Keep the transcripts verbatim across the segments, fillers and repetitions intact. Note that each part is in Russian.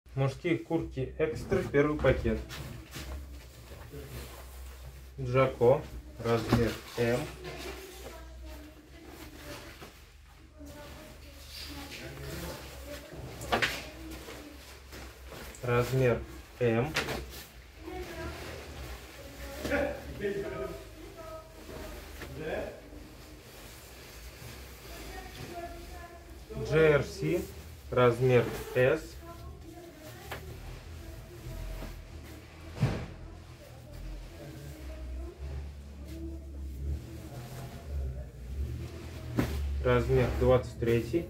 Мужские куртки экстра, первый пакет. Джако, размер М. Размер М. джей ар си, размер С. Размер двадцать три.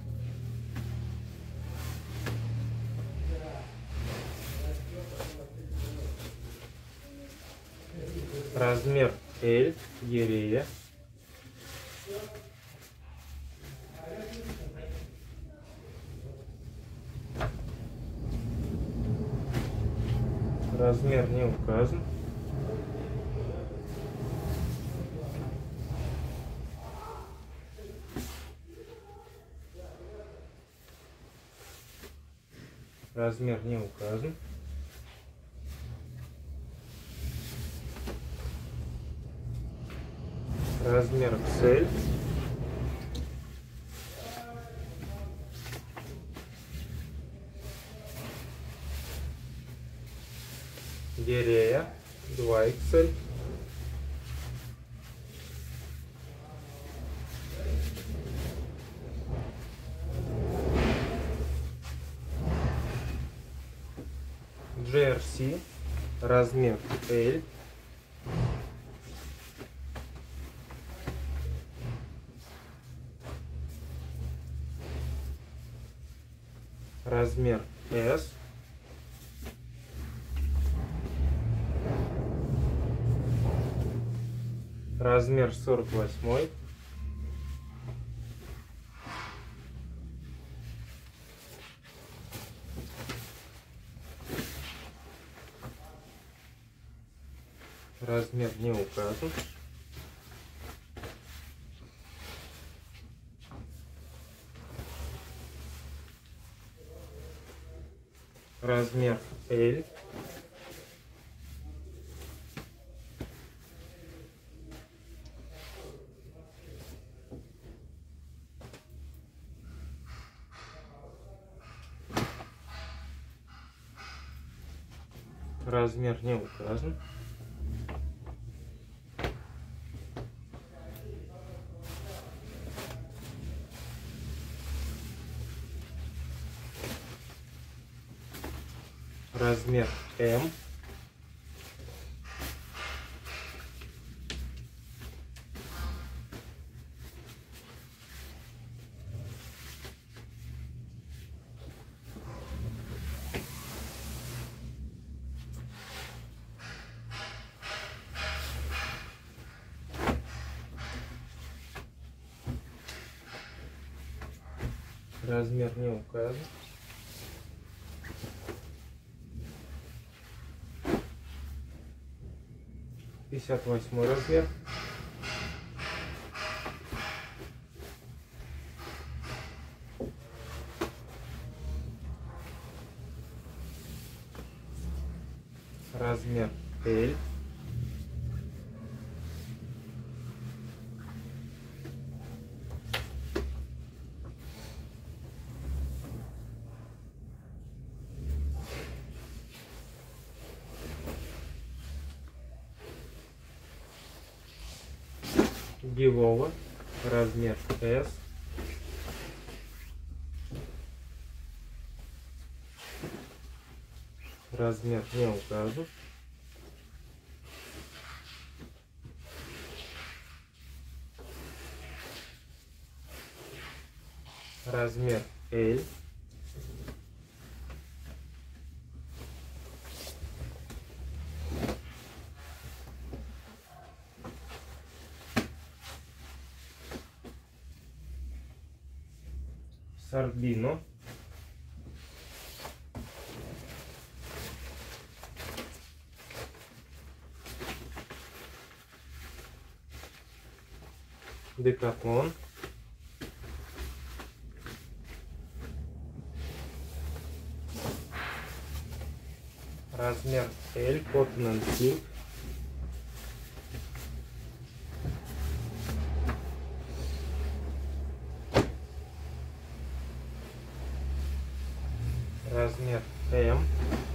Размер L, Ерея. Размер не указан. Размер не указан. Размер икс эль. Ерея два икс эль. джей ар си, размер L. Размер S. Размер сорок восемь. Размер не указан. Размер L. Размер не указан. Размер М. Размер не указан. пятьдесят восьмой размер. Размер L. Гивова, размер S. Размер не указан. Размер L. Сорбино. Декатлон. размер L, Cotton and Silk. Размер M.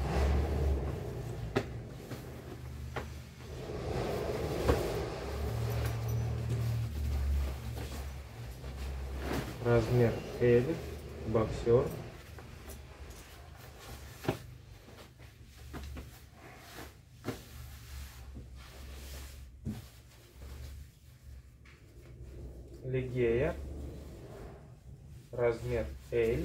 Размер L, боксер. Лигея, размер L.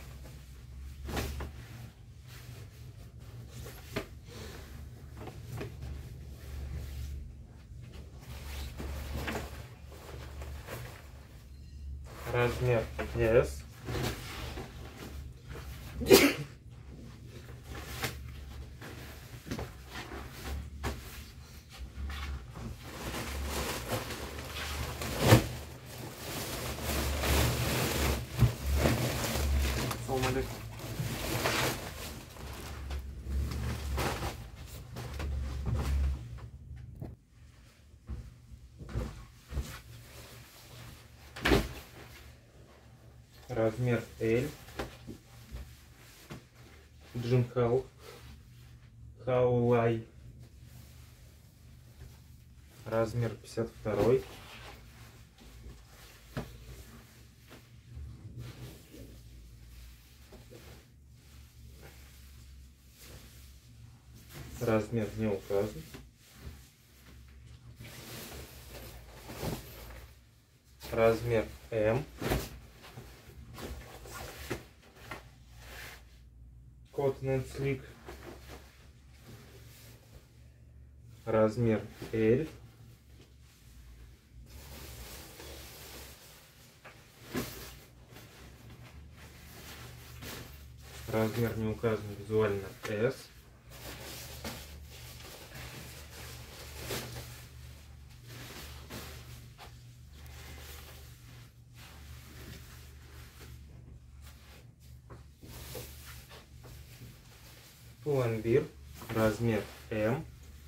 Размер S. Салам алейкум. Размер L. Джинхау. Хаулай. Размер пятьдесят два. Размер не указан. Размер M. Cotton and Silk. Размер L. Размер не указан визуально S. Пломбир, размер M.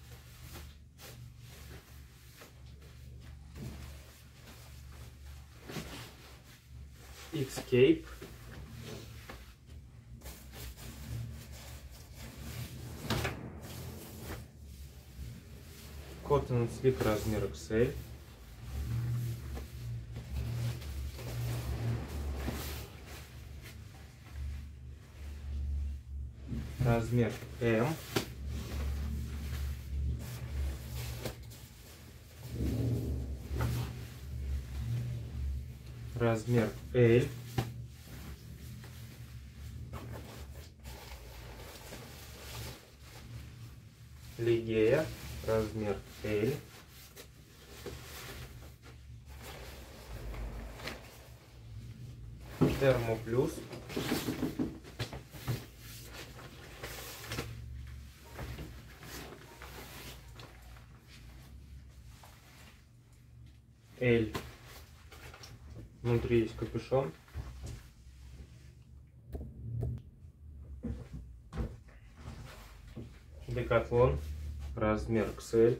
Escape. Cotton and Silk, размер икс эль. Размер M. Размер L. Лигея, размер L. Термоплюс. L. Внутри есть капюшон. Декатлон, размер икс эль.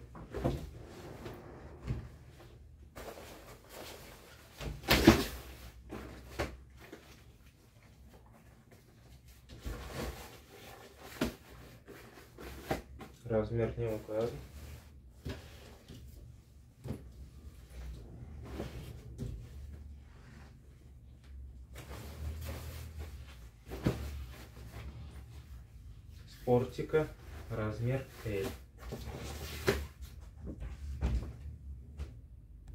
Размер не указан. Спортика, размер L.